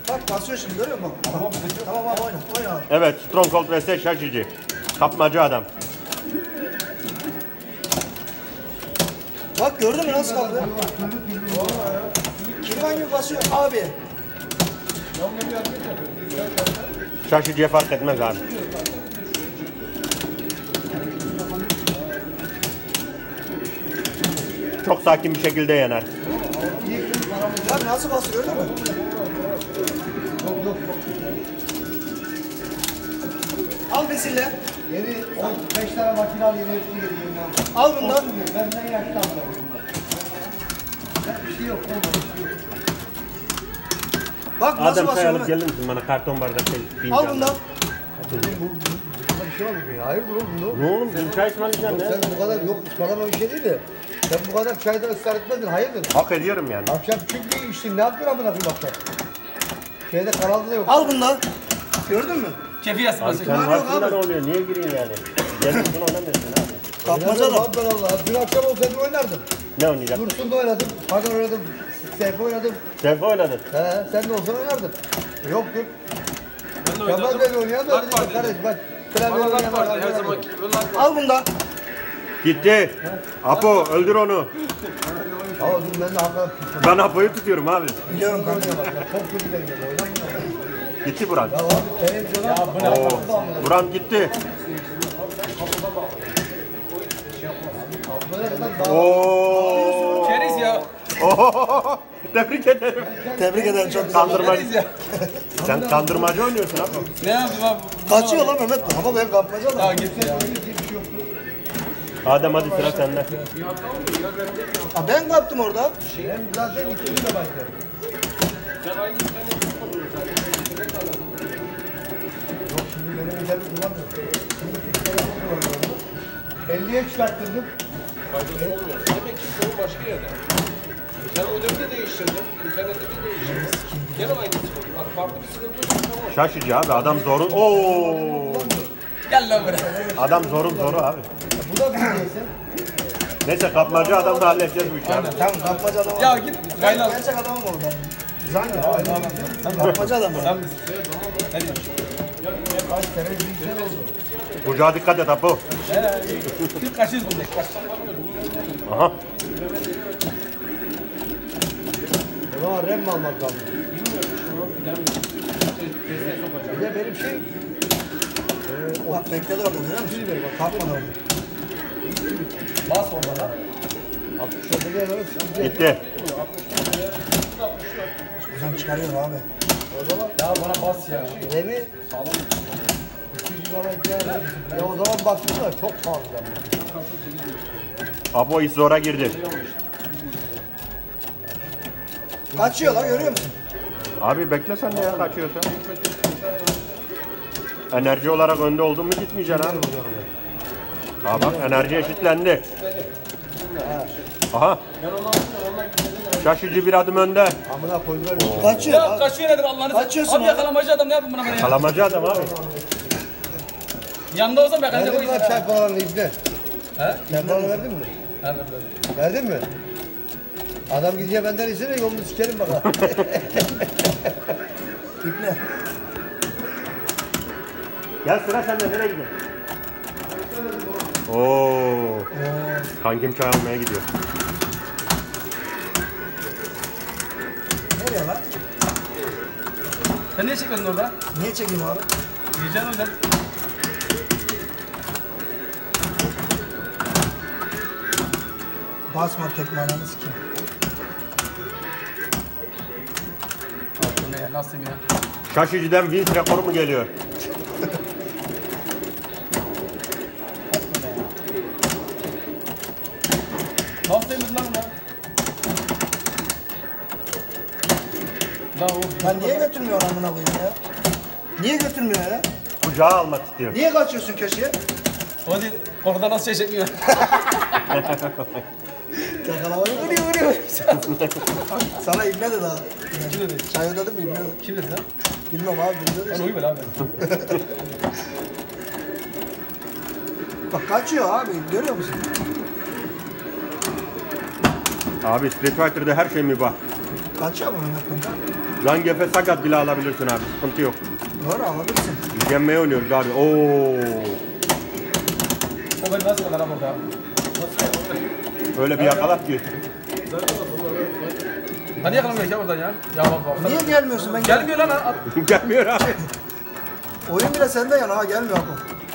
Bak basıyor şimdi görüyor musun? Tamam abi oyna. Evet, Stronghold vs Şaşıcı. Kapmacı adam. Bak gördün mü nasıl kaldı? Kirvan gibi basıyor abi. Şaşıcıya fark etmez abi. Çok sakin bir şekilde yener. Bak nasıl basıyor gördün mü? Al besille. Yeni 5 tane makine al yeni hepsi geliyor. Al bundan. Benden yaşlı alacağım. Bir şey yok. Bak nasıl Adam çay basıyor. alıp gelir misin bana karton bardak şey? Al bundan. Burada bir şey olmuyor ya. Hayırdır oğlum? Ne oğlum sen çay ısmarlayacaksın ne? Sen bu kadar yok ısmarlama bir şey değil de. Sen bu kadar çaydan ısrar etmedin. Hayırdır? Hak ediyorum yani. Akşam çünkü içtin. Ne yaptın amına koyayım akşam? Şeyde kanalda da yok. Al bundan. Gördün mü? Kefi Abi yasması. sen yok varsın da abi. ne oluyor? Niye gireyim yani? Gelmişsin oynamıyorsun abi. Kapmaca da. Oynardım Allah. Dün akşam olsaydı oynardım. Ne oynayacak? Dursun'da oynadım. Hakan oynadım. Seyfi oynadım. Sen oynadın. He, sen de olsan oynardın. Yoktur. Ben de Kemal oynadım. Bey oynayan da Lag dedi vardı. kardeş bak. Klavye Bana lag oynayan vardı her oynayan. zaman gibi lag vardı. Al bundan. Gitti. Apo öldür onu. Ama dur ben de Hakan. Ben Apo'yu tutuyorum abi. Biliyorum kanka. Çok kötü benim. Oynamıyor. Gitti Buran. Ya abi televizyona Buran gitti. Oo. Keriz ya. Oo. Tebrik ederim. Tebrik ederim çok güzel. Kandırmacı. Keriz ya. Sen kandırmacı oynuyorsun abi. Ne yapayım abi? Kaçıyor lan Mehmet. Ama ben kapmaca da. Ya git ya. Adem hadi sıra sende. Ha, ben kaptım orada. hem zaten ikisi de başka. Yok şimdi benim üzerinde duramıyor. Şimdi 50'ye çıkarttırdım. Faydası olmuyor. Demek ki sorun başka yerde. Sen ödemi de değiştirdin. İnternette de değiştirdin. Gene aynı sorun. Bak farklı bir sıkıntı yok. Tamam. Şaşıcı abi adam zorun. Oo. Gel lan buraya. Adam zorun zoru abi. Bu da bir neyse. Neyse kapmacı adam da halledeceğiz bu işi abi. Tamam kapmaca adam. Ya git. Ben Kaynar. gerçek adamım orada. Zangi. Kapmaca adamı. Sen misin? Hadi. Kaç sene bir oldu. Bucağa dikkat et Apo. Bir kaşıyız bunu. Aha. O zaman rem mi almak lazım? Bir de benim şey Bak bekledi orada görüyor musun? Bak kapmadı orada. Bas orada lan. 60'larda geliyoruz. Gitti. Hocam çıkarıyor abi. O zaman Ya bana bas ya. remi 200 GB ya o zaman baktım da çok pahalı. Apo iş zora girdi. Kaçıyor lan görüyor musun? Abi bekle sen de ya kaçıyorsa. Enerji olarak önde oldun mu gitmeyeceksin abi. Aa bak enerji eşitlendi. Aha. Şaşıcı bir adım önde. Amına koydular. Kaçıyor. Ya kaçıyor nedir Allah'ını Kaçıyorsun Abi abi. yakalamacı adam ne yapayım buna böyle ya? Kalamacı adam abi. Yanında olsam ben kaçacak o Verdin mi lan yüzden. çay paralarını ibne? He? Çay paralarını verdin mi? Hemen böyle. Verdin mi? Adam gidince benden istene yolunu sikerim bakalım. İple. Gel sıra sende nereye gidiyorsun? Oo. Kankim çay almaya gidiyor. Nereye lan? Sen niye çekmedin orada? Niye çekeyim abi? Yiyeceksin öyle. Basma tekme ananı sikeyim. Bu ne ya? Nasıl ya? Şaşıcı'dan Vince rekoru mu geliyor? Nasıl yemedin lan bunu? Lan o Lan niye götürmüyor amına koyayım ya? Niye götürmüyor ya? Kucağa almak istiyor. Niye kaçıyorsun köşeye? O değil. Korkudan nasıl şey çekmiyor? Yakalamayı vuruyor. Sana ibne de daha. Kim dedi? Çay ödedim mi ibne de? Kim dedi lan? Bilmem abi bilmem. Ben uyum abi. Bak kaçıyor abi görüyor musun? Abi Street Fighter'da her şey mübah. Kaçıyor mu Mehmet kanka? Zangefe sakat bile alabilirsin abi. Sıkıntı yok. Doğru alabilirsin. Yenmeye oynuyoruz abi. Oo. O beni nasıl kadar burada? Öyle bir yakalat ki. Hani yakalamıyor ya oradan ya? Ya bak. Niye gelmiyorsun? Ben Gelmiyor lan. Gelmiyor abi. Oyun bile sende yana ha gelmiyor Apo.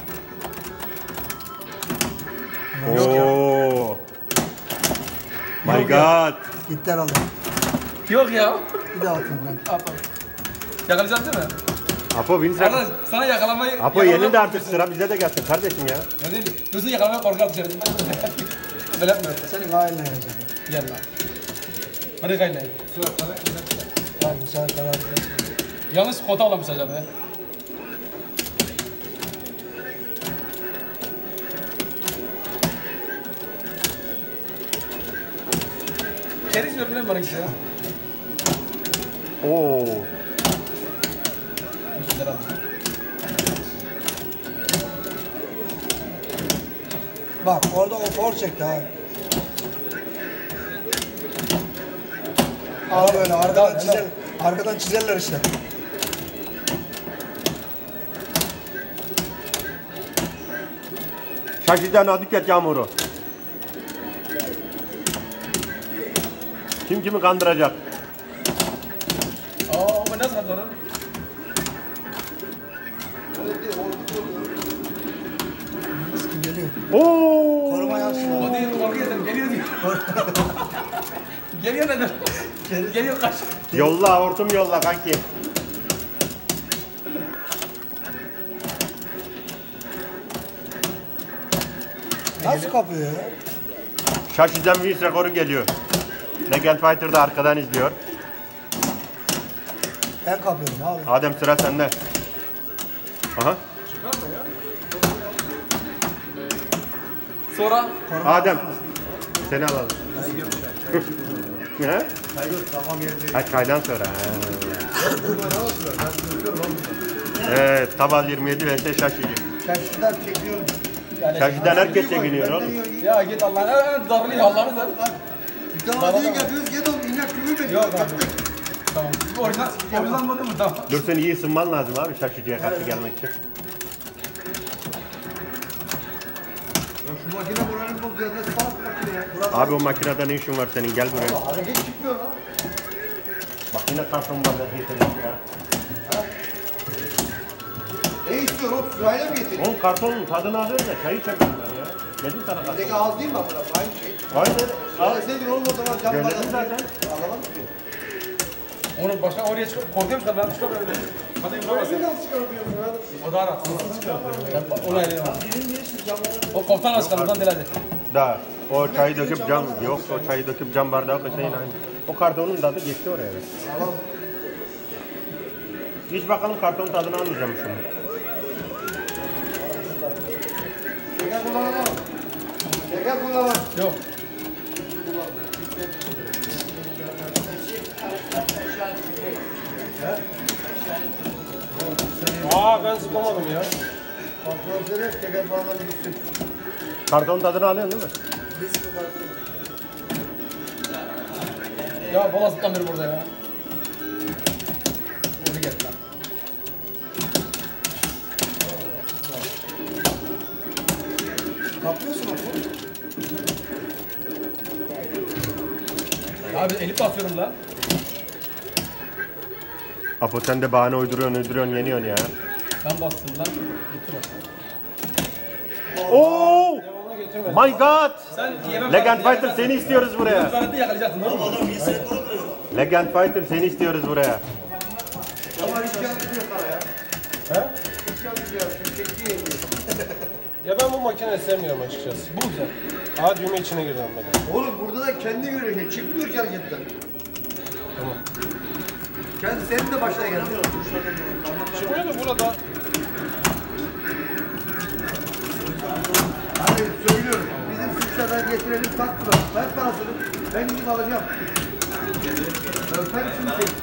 Oo. My God. Gitti herhalde. Yok ya. Bir daha atayım ben. Yakalayacağız değil mi? Apo win sen. Arkadaş sana yakalamayı... Apo yenin de artık sıra bize de gelsin kardeşim ya. Ne değil? Diyorsun yakalamaya korkar dışarı. Böyle yapmıyor. Senin ailen yazacak. Gel lan. Hadi kaynayın. Tamam sen karar ver. Yanlış kota olamış acaba ya. Keriz ver bilen bana işte ya. Oo. Müslüman abi. Bak orada o for çekti ha. Al böyle arkadan çizer, arkadan çizerler işte. Şaşıdan adıket yağmuru. Kim kimi kandıracak? Ama nasıl kaldı orada? Kim geliyor? Oo. Koruma yapsın. O değil, korku yedim. Geliyor diyor. Geliyor nedir? Geliyor kaç. Yolla hortum yolla kanki. Nasıl kapıyor ya? Şaşıdan win rekoru geliyor. Legend Fighter da arkadan izliyor. Ben kapıyorum abi. Adem sıra sende. Aha. Sonra Adem. Seni alalım. He? Ha çaydan sonra. Evet, Tabal 27 vs Şaşıcı. Çarşıdan çekiyorum. Şaşıdan herkes çekiniyor oğlum. ya git Allah'ın darlıyor Allah'ını sen. Bir daha değil yapıyoruz gel oğlum inek köyü bekliyor. Yok abi. Tamam. Orijinal bu değil mi? Tamam. Dur sen iyi ısınman lazım abi Şaşıcı'ya karşı gelmek için. Şu makine buranın bozuyor ne salak makine ya. Burası Abi o makinede ne işin var senin gel buraya. hareket çıkmıyor lan. Makine kartonlarla getirdim ya. Ne istiyor oğlum sırayla mı getireyim? Oğlum kartonun tadını alıyoruz da çayı içemiyorum ben ya. Dedim sana karton. Peki az değil mi amına aynı şey? Aynen. Al. Söyleseydin oğlum o zaman cam Söyledim bardakları- zaten. Ağlamam ki. Onu başka oraya çıkıp korkuyorum ben çıkamıyorum. Hadi yapamazsın. O da rahat. Ben onu ayırıyorum. O koptan başkanından değil hadi. Da o çayı döküp cam yok o çayı döküp cam bardağı koysaydın aynı. O kartonun tadı geçti oraya. İç bakalım kartonun tadını almayacağım şimdi. Şeker kullanamam. Şeker kullanamam. Yok. Ben sıkamadım ya. Kontrolleri şeker falan gitsin. Kartonun tadını alıyorsun değil mi? Ya bana sıktan beri burada ya. Onu get lan. Kapıyorsun oğlum. Abi elip basıyorum lan. Apo sen de bahane uyduruyorsun yeniyorsun ya. Ben bastım lan. Gitti bak. Oo! My God! Sen yemem. Legend Fighter seni istiyoruz buraya. Zannette yakalayacaksın oğlum. Legend Fighter seni istiyoruz buraya. Ama hiç yapmıyor sana ya. He? Hiç yapmıyor. Çekti yenge. Ya ben bu makineyi sevmiyorum açıkçası. Bu güzel. Aa düğme içine girdim ben. Oğlum burada da kendi görüyor. Çıkmıyor ki hareketten. Tamam. Kendi senin de başına geldi. Çıkmıyor da burada Hani söylüyorum. Bizim suçlardan getirelim taktılar. Ver parasını. Ben gidip alacağım. Ben şimdi şey.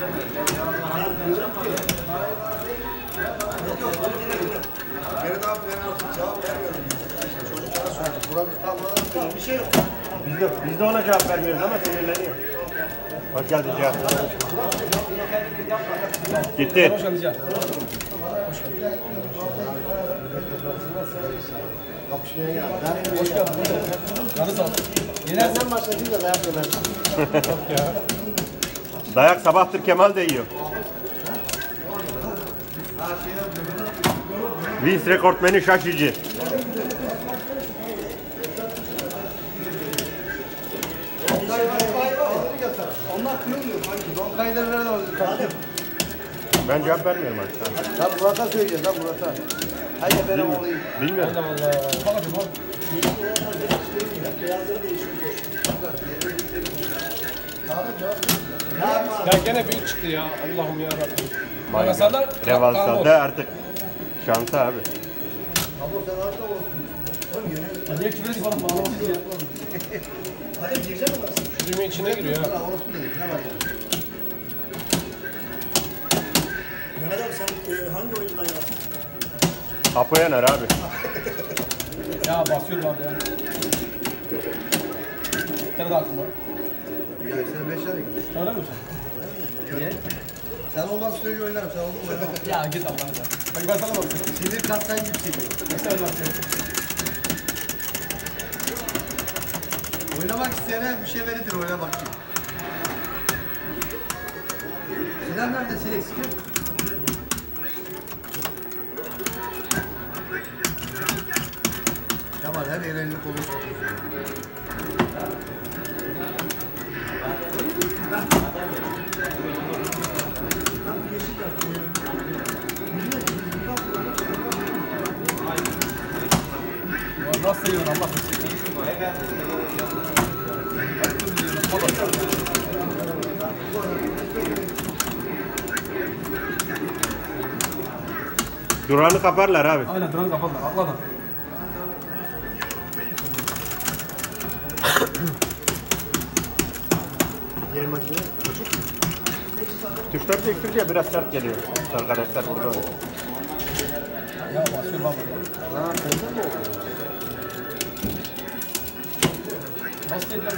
Geri daha cevap vermiyorum. Çocuklara söyleyeceğim. Burada kalmadan bir şey yok. Biz de ona cevap vermiyoruz ama sinirleniyor. Hoş geldin Cihat. Gitti. Hoş geldin Can. Kapışmaya gel. Ben Hoş geldin. Canı sağ ol. Yenersen başladığıyla dayak dönersin. Dayak sabahtır Kemal de yiyor. Vince rekortmeni şaşıcı. Onlar kırılmıyor. Don kayları nerede oldu? Ben cevap vermiyorum artık. Lan Murat'a söyleyeceğiz lan Murat'a. Hayır benim olayım. Bilmiyorum. Ya gene büyük çıktı ya. Allah'ım ya Rabbim. Revalsal'da Revalsal'da artık şansı abi. Niye küfür edip falan bağlamasın ya? Şu düğme içine giriyor ha. Lan orospu dedik ne var yani? Mehmet abi sen hangi oyuncudan yazdın? Apo Yener abi. Ya basıyorum abi ya. Bir tane daha aklım var. Ya sen 5 lira git. Öyle mi? Niye? Sen olmaz sürece oynarım. Sen olmaz oynamam. Ya git Allah'ına sen. Bak ben sana bakıyorum. Sinir katlayın yükseliyor. Mesela bak. Oynamak isteyene bir şey verilir oynamak için. Sinan nerede? Sinek sıkıyor. Kemal her elini kolunu tutuyorsun. Ya nasıl seviyorsun Allah korusun. Duranı kaparlar abi. Aynen duranı kapadılar. Haklı adam. Diğer makine. Tuşlar değiştirince biraz sert geliyor. Arkadaşlar burada oynuyor. Ya basıyorum abi. Ha sende mi oldu? Nasıl değil lan?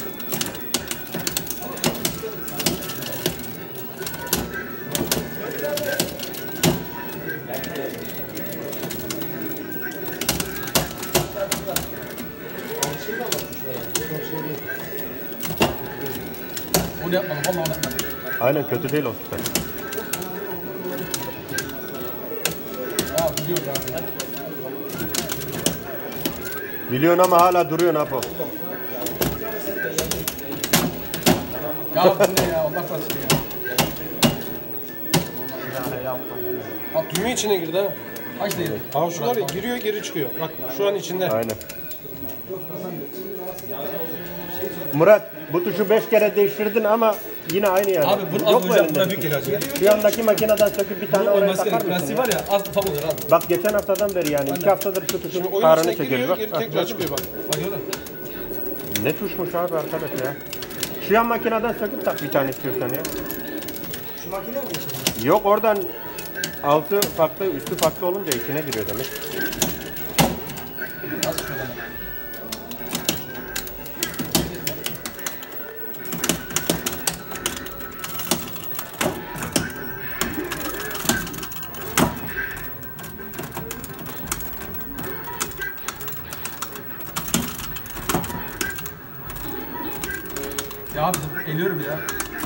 Onu yapmadım. Vallahi onu yapmadım. Aynen kötü değil o tuşlar. Ya biliyorum abi. Biliyorsun ama hala duruyorsun Apo. Ya bu ne ya? Allah korusun ya. Düğme içine girdi ha. Kaç değil? Ha şu var ya giriyor geri çıkıyor. Bak şu an içinde. Aynen. Murat bu tuşu 5 kere değiştirdin ama yine aynı yani. Abi bunu Yok az mu önce elinde? buna büyük geliyor acaba. Şu yandaki makineden söküp bir tane Bunu oraya olması takar gerek. mısın? Prensibi var ya az tam olur abi. Bak geçen haftadan beri yani 2 haftadır şu tuşun Oyun karını içine çekiyoruz. giriyor Bak. geri tekrar çıkıyor bak. Bak gördün. Ne tuşmuş abi arkadaş ya. Şu yan makineden söküp tak bir tane istiyorsan ya. Şu makine mi geçelim? Yok oradan altı farklı üstü farklı olunca içine giriyor demek. Az şuradan. Ya abi eliyorum ya.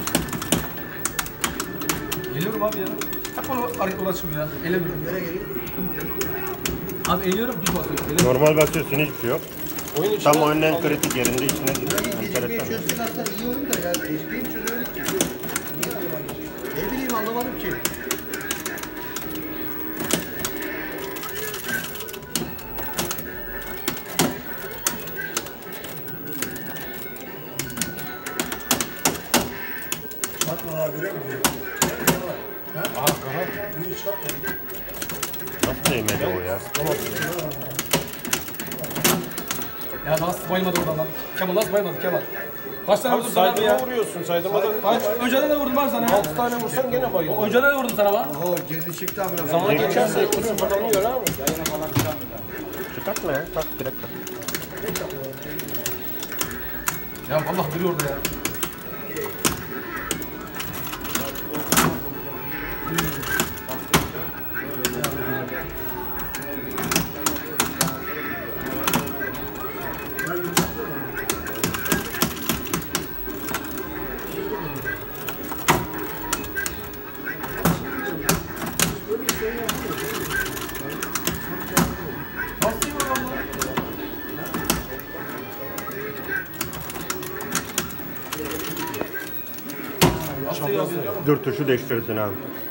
Eliyorum abi ya. Tak onu ulaşım ya. Elemiyorum. Nereye geliyor? Abi eliyorum bir basıyorum. Elemiyorum. Normal basıyorsun hiçbir şey yok. Oyun içine Tam oyunun en kritik yerinde içine giriyor. Gecikmeyi Enteresan. çözsek aslında iyi oyun da yani gecikmeyi mi çözemedik ki? Niye acaba? Ne bileyim anlamadım ki. Bakma daha görüyor musun? Büyük çıkartma. Nasıl değmedi o ya? Ya nasıl bayılmadı oradan lan? Kemal nasıl bayılmadı Kemal? Kaç tane vurdum sana abi ya? saydırma vuruyorsun. Saydırmadan Kaç? Önceden de vurdum abi sana ya. 6 tane vursan gene bayılır. Önceden de vurdum sana ama. Oo girdi çıktı amına. Zaman geçerse sıfırlanıyor abi. Çıkartma ya. Tak direkt tak. Ya vallahi duruyor orada ya. Dur tuşu değiştirirsin abi.